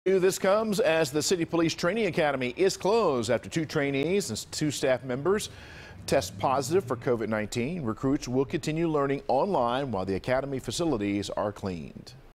This comes as the City Police Training Academy is closed after 2 trainees and 2 staff members test positive for COVID-19. Recruits will continue learning online while the academy facilities are cleaned.